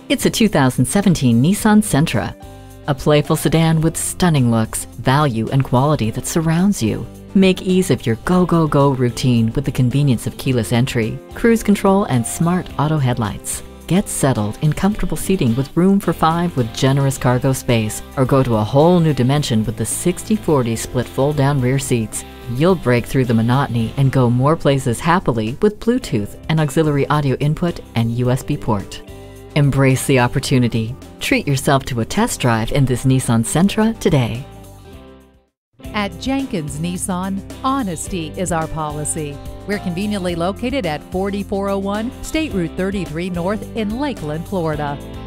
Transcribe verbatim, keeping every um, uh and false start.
It's a two thousand seventeen Nissan Sentra, a playful sedan with stunning looks, value, and quality that surrounds you. Make ease of your go-go-go routine with the convenience of keyless entry, cruise control, and smart auto headlights. Get settled in comfortable seating with room for five with generous cargo space, or go to a whole new dimension with the sixty forty split fold-down rear seats. You'll break through the monotony and go more places happily with Bluetooth and auxiliary audio input and U S B port. Embrace the opportunity. Treat yourself to a test drive in this Nissan Sentra today. At Jenkins Nissan, honesty is our policy. We're conveniently located at forty-four oh one State Route thirty-three North in Lakeland, Florida.